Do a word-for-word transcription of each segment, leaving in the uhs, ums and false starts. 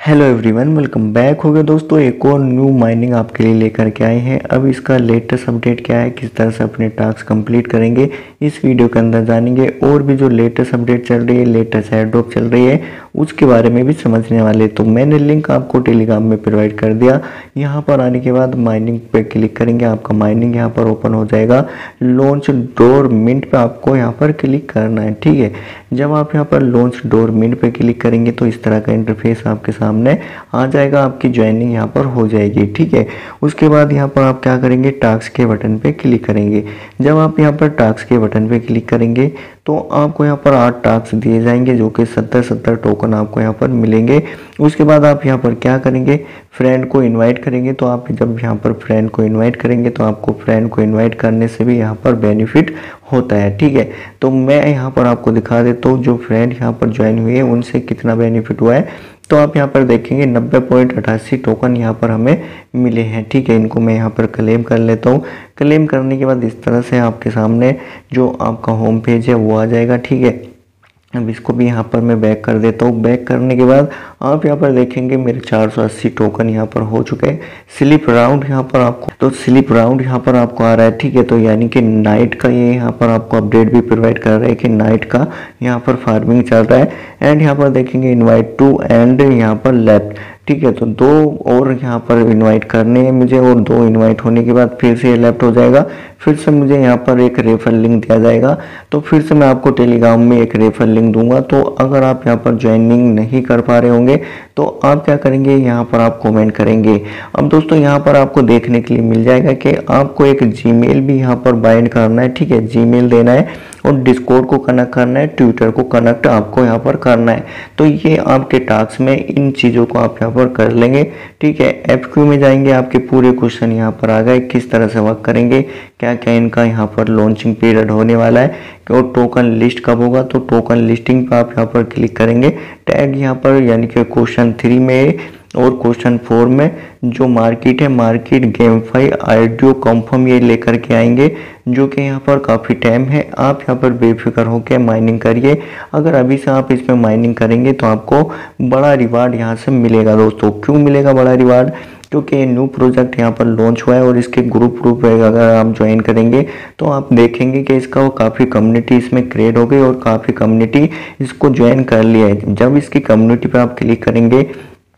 Hello everyone, welcome back हो गया दोस्तों। एक और न्यू माइनिंग आपके लिए लेकर के आए हैं। अब इसका लेटेस्ट अपडेट क्या है, किस तरह से अपने टास्क कंप्लीट करेंगे, इस वीडियो के अंदर जानेंगे। और भी जो लेटेस्ट अपडेट चल रही है, लेटेस्ट एयर ड्रॉप चल रही है, उसके बारे में भी समझने वाले। तो मैंने लिंक आपको टेलीग्राम में प्रोवाइड कर दिया। यहाँ पर आने के बाद माइनिंग पे क्लिक करेंगे, आपका माइनिंग यहाँ पर ओपन हो जाएगा। लॉन्च डोर मिंट पे आपको यहाँ पर क्लिक करना है, ठीक है। जब आप यहाँ पर लॉन्च डोर मिंट पे क्लिक करेंगे तो इस तरह का इंटरफेस आपके सामने आ जाएगा, आपकी ज्वाइनिंग यहाँ पर हो जाएगी, ठीक है। उसके बाद यहाँ पर आप क्या करेंगे, टास्क के बटन पे क्लिक करेंगे। जब आप यहाँ पर टास्क के बटन पे क्लिक करेंगे तो आपको यहाँ पर आठ टास्क दिए जाएंगे, जो कि सत्तर सत्तर टोकन आपको यहाँ पर मिलेंगे। उसके बाद आप यहाँ पर क्या करेंगे, फ्रेंड को इनवाइट करेंगे। तो आप जब यहाँ पर फ्रेंड को इनवाइट करेंगे तो आपको फ्रेंड को इनवाइट करने से भी यहाँ पर बेनिफिट होता है, ठीक है। तो मैं यहाँ पर आपको दिखा देता हूँ जो फ्रेंड यहाँ पर ज्वाइन हुए हैं उनसे कितना बेनिफिट हुआ है। तो आप यहाँ पर देखेंगे नब्बे पॉइंट अठासी टोकन यहाँ पर हमें मिले हैं, ठीक है। इनको मैं यहाँ पर क्लेम कर लेता हूँ। क्लेम करने के बाद इस तरह से आपके सामने जो आपका होम पेज है वो आ जाएगा, ठीक है। अब इसको भी यहाँ पर मैं बैक कर देता हूँ। बैक करने के बाद आप यहाँ पर देखेंगे मेरे चार सौ अस्सी टोकन यहाँ पर हो चुके हैं। स्लिप राउंड यहाँ पर आपको तो स्लिप राउंड यहाँ पर आपको आ रहा है, ठीक है। तो यानी कि नाइट का ये यहाँ पर आपको अपडेट भी प्रोवाइड कर रहा है कि नाइट का यहाँ पर फार्मिंग चल रहा है। एंड यहाँ पर देखेंगे इनवाइट टू एंड यहाँ पर लेफ्ट, ठीक है। तो दो और यहाँ पर इनवाइट करने हैं मुझे, और दो इनवाइट होने के बाद फिर से ये लेफ्ट हो जाएगा। फिर से मुझे यहाँ पर एक रेफर लिंक दिया जाएगा, तो फिर से मैं आपको टेलीग्राम में एक रेफर लिंक दूंगा। तो अगर आप यहाँ पर ज्वाइनिंग नहीं कर पा रहे होंगे तो आप क्या करेंगे, यहाँ पर आप कमेंट करेंगे। अब दोस्तों यहाँ पर आपको देखने के लिए मिल जाएगा कि आपको एक जीमेल भी यहाँ पर बाइंड करना है, ठीक है। जीमेल देना है और डिस्कॉर्ड को कनेक्ट करना है, ट्विटर को कनेक्ट आपको यहाँ पर करना है। तो ये आपके टास्क में इन चीज़ों को आप यहाँ पर कर लेंगे, ठीक है। एफक्यू में जाएंगे, आपके पूरे क्वेश्चन यहाँ पर आ गए, किस तरह से वर्क करेंगे, क्या क्या इनका यहाँ पर लॉन्चिंग पीरियड होने वाला है, और टोकन लिस्ट कब होगा। तो टोकन लिस्टिंग पर आप यहाँ पर क्लिक करेंगे। टैग यहाँ पर यानी कि क्वेश्चन थ्री में और क्वेश्चन फोर में जो मार्केट है, मार्केट गेमफाई आइडियो कंफर्म ये लेकर के आएंगे, जो कि यहाँ पर काफ़ी टाइम है। आप यहाँ पर बेफिक्र होकर माइनिंग करिए। अगर अभी से आप इसमें माइनिंग करेंगे तो आपको बड़ा रिवार्ड यहाँ से मिलेगा दोस्तों। क्यों मिलेगा बड़ा रिवार्ड, क्योंकि ये न्यू प्रोजेक्ट यहाँ पर लॉन्च हुआ है और इसके ग्रुप ग्रुप अगर आप ज्वाइन करेंगे तो आप देखेंगे कि इसका वो काफ़ी कम्युनिटी इसमें क्रिएट हो गई और काफ़ी कम्युनिटी इसको ज्वाइन कर लिया है। जब इसकी कम्युनिटी पर आप क्लिक करेंगे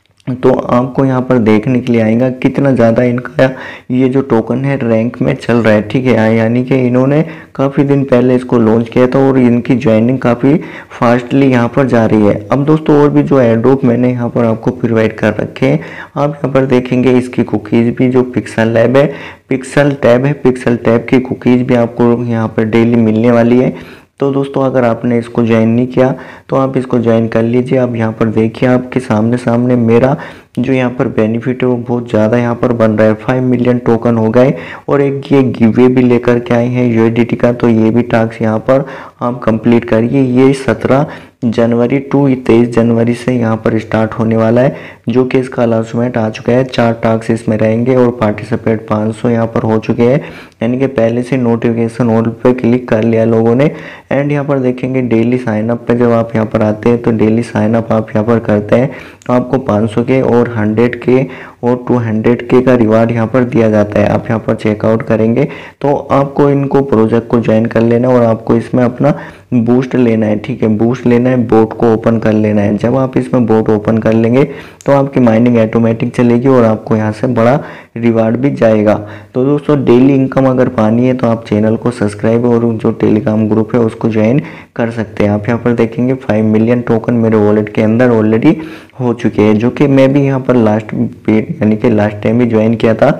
तो आपको यहाँ पर देखने के लिए आएगा कितना ज़्यादा इनका ये जो टोकन है रैंक में चल रहा है, ठीक है। यानी कि इन्होंने काफ़ी दिन पहले इसको लॉन्च किया था और इनकी ज्वाइनिंग काफ़ी फास्टली यहाँ पर जा रही है। अब दोस्तों और भी जो एयरड्रॉप मैंने यहाँ पर आपको प्रोवाइड कर रखे हैं, आप यहाँ पर देखेंगे इसकी कुकीज़ भी जो पिक्सल लैब है, पिक्सल टैब है, पिक्सल टैब की कुकीज़ भी आपको यहाँ पर डेली मिलने वाली है। तो दोस्तों अगर आपने इसको ज्वाइन नहीं किया तो आप इसको ज्वाइन कर लीजिए। अब यहाँ पर देखिए आपके सामने सामने मेरा जो यहाँ पर बेनिफिट है वो बहुत ज़्यादा यहाँ पर बन रहा है। फाइव मिलियन टोकन हो गए और एक ये गिवे भी लेकर के आए हैं यूएसडीटी का। तो ये भी टास्क यहाँ पर आप कंप्लीट करिए। ये सत्रह जनवरी टू तेईस जनवरी से यहाँ पर स्टार्ट होने वाला है, जो कि इसका अनाउंसमेंट आ चुका है। चार टास्क इसमें रहेंगे और पार्टिसिपेट पाँच सौ यहाँ पर हो चुके हैं, यानी कि पहले से नोटिफिकेशन ऑल पे क्लिक कर लिया लोगों ने। एंड यहाँ पर देखेंगे डेली साइनअप पे जब आप यहाँ पर आते हैं तो डेली साइनअप आप यहाँ पर करते हैं तो आपको पाँच सौ के और हंड्रेड के और टू हंड्रेड के का रिवार्ड यहाँ पर दिया जाता है। आप यहाँ पर चेकआउट करेंगे तो आपको इनको प्रोजेक्ट को ज्वाइन कर लेना है और आपको इसमें अपना बूस्ट लेना है, ठीक है। बूस्ट लेना है, बोट को ओपन कर लेना है। जब आप इसमें बोट ओपन कर लेंगे तो आपकी माइनिंग ऑटोमेटिक चलेगी और आपको यहाँ से बड़ा रिवार्ड भी जाएगा। तो दोस्तों डेली इनकम अगर पानी है तो आप चैनल को सब्सक्राइब और जो टेलीग्राम ग्रुप है उसको ज्वाइन कर सकते हैं। आप यहाँ पर देखेंगे फाइव मिलियन टोकन मेरे वॉलेट के अंदर ऑलरेडी हो चुके हैं, जो कि मैं भी यहाँ पर लास्ट यानी कि लास्ट टाइम भी ज्वाइन किया था।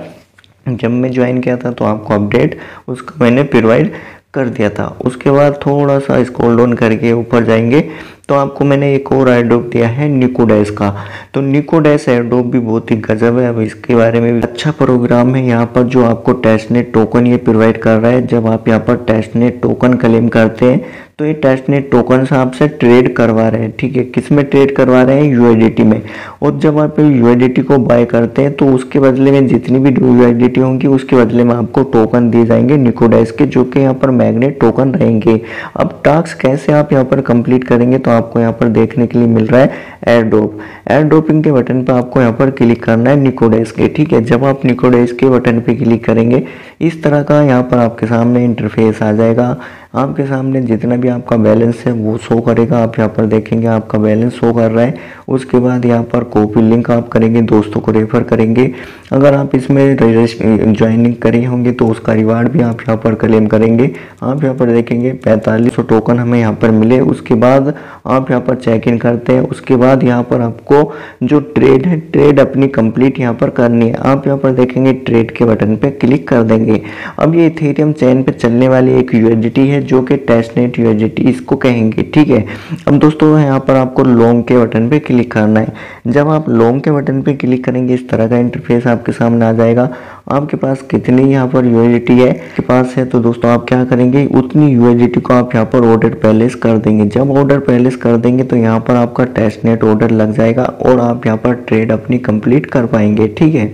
जब मैं ज्वाइन किया था तो आपको अपडेट उसका मैंने प्रोवाइड कर दिया था। उसके बाद थोड़ा सा स्क्रॉल डाउन करके ऊपर जाएंगे तो आपको मैंने एक और एयरड्रॉप दिया है निकोडैश का। तो निकोडैश एयरड्रॉप भी बहुत ही गजब है। अब इसके बारे में भी अच्छा प्रोग्राम है। यहाँ पर जो आपको टेस्टनेट टोकन ये प्रोवाइड कर रहा है, जब आप यहाँ पर टेस्टनेट टोकन क्लेम करते हैं तो ये टेस्टनेट टोकन से आपसे ट्रेड करवा रहे हैं, ठीक है। किस में ट्रेड करवा रहे हैं? यूएसडीटी में। और जब आप यूएसडीटी को बाय करते हैं तो उसके बदले में जितनी भी यूएसडीटी होंगी उसके बदले में आपको टोकन दिए जाएंगे निकोडेस्क के, जो कि यहाँ पर मैग्नेट टोकन रहेंगे। अब टास्क कैसे आप यहाँ पर कंप्लीट करेंगे तो आपको यहाँ पर देखने के लिए मिल रहा है एयर ड्रॉप। एयर ड्रॉपिंग के बटन पर आपको यहाँ पर क्लिक करना है निकोडेस्क के, ठीक है। जब आप निकोडेस्क के बटन पे क्लिक करेंगे इस तरह का यहाँ पर आपके सामने इंटरफेस आ जाएगा। आपके सामने जितना भी आपका बैलेंस है वो शो करेगा। आप यहाँ पर देखेंगे आपका बैलेंस शो कर रहा है। उसके बाद यहाँ पर कॉपी लिंक आप करेंगे, दोस्तों को रेफर करेंगे। अगर आप इसमें ज्वाइनिंग करे होंगे तो उसका रिवार्ड भी आप यहाँ पर क्लेम करेंगे। आप यहाँ पर देखेंगे पैंतालीस सौ टोकन हमें यहाँ पर मिले। उसके बाद आप यहाँ पर चेक इन करते हैं। उसके बाद यहाँ पर आपको जो ट्रेड है ट्रेड अपनी कंप्लीट यहाँ पर करनी है। आप यहाँ पर देखेंगे ट्रेड के बटन पे क्लिक कर देंगे। अब ये इथेरियम चेन पे चलने वाली एक यूएसडीटी है जो कि टेस्टनेट यूएसडीटी इसको कहेंगे, ठीक है। अब दोस्तों यहाँ पर आपको लॉन्ग के बटन पे क्लिक करना है। जब आप लॉन्ग के बटन पे क्लिक करेंगे इस तरह का इंटरफेस आपके सामने आ जाएगा। आपके पास कितनी यहाँ पर यूएसडीटी है के पास है तो दोस्तों आप क्या करेंगे, उतनी यूएसडीटी को आप यहाँ पर ऑर्डर प्लेस कर देंगे। जब ऑर्डर प्लेस कर देंगे तो यहाँ पर आपका टेस्टनेट ऑर्डर लग जाएगा और आप यहाँ पर ट्रेड अपनी कंप्लीट कर पाएंगे, ठीक है।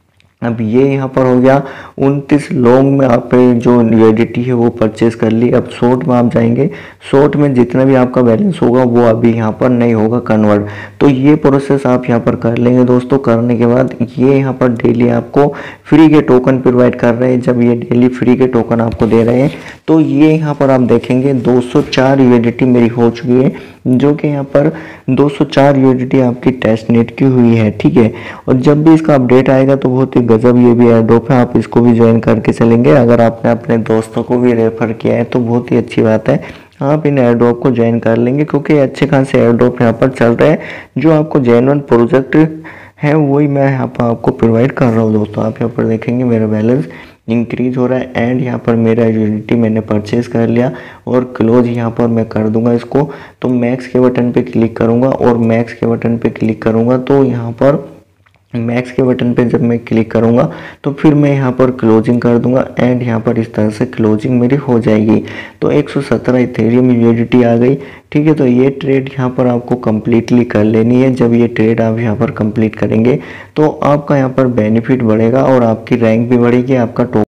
अब ये यहाँ पर हो गया उनतीस लॉन्ग में आप जो यूएसडीटी है वो परचेज कर ली। अब शॉर्ट में आप जाएंगे, शॉर्ट में जितना भी आपका बैलेंस होगा वो अभी यहाँ पर नहीं होगा कन्वर्ट। तो ये प्रोसेस आप यहाँ पर कर लेंगे दोस्तों। करने के बाद ये यहाँ पर डेली आपको फ्री के टोकन प्रोवाइड कर रहे हैं। जब ये डेली फ्री के टोकन आपको दे रहे हैं तो ये यहाँ पर आप देखेंगे दो सौ चार यूएसडीटी मेरी हो चुकी है, जो कि यहाँ पर दो सौ चार यूएसडीटी आपकी टेस्टनेट की हुई है, ठीक है। और जब भी इसका अपडेट आएगा तो बहुत ही गजब ये भी एयर ड्रॉप है, आप इसको भी ज्वाइन करके चलेंगे। अगर आपने अपने दोस्तों को भी रेफर किया है तो बहुत ही अच्छी बात है, आप इन एयर ड्रॉप को ज्वाइन कर लेंगे क्योंकि अच्छे खासे एयर ड्रॉप यहाँ पर चल रहे हैं। जो आपको जेन्युइन प्रोजेक्ट है वही मैं यहाँ पर आपको प्रोवाइड कर रहा हूँ दोस्तों। आप यहाँ पर देखेंगे मेरा बैलेंस इंक्रीज हो रहा है एंड यहाँ पर मेरा यूएसडीटी मैंने परचेज कर लिया और क्लोज यहाँ पर मैं कर दूंगा इसको। तो मैक्स के बटन पे क्लिक करूंगा और मैक्स के बटन पे क्लिक करूंगा तो यहाँ पर मैक्स के बटन पे जब मैं क्लिक करूंगा तो फिर मैं यहाँ पर क्लोजिंग कर दूंगा एंड यहाँ पर इस तरह से क्लोजिंग मेरी हो जाएगी। तो एक सौ सत्रह इथेरियम यूएसडीटी आ गई, ठीक है। तो ये ट्रेड यहाँ पर आपको कम्प्लीटली कर लेनी है। जब ये ट्रेड आप यहाँ पर कंप्लीट करेंगे तो आपका यहाँ पर बेनिफिट बढ़ेगा और आपकी रैंक भी बढ़ेगी, आपका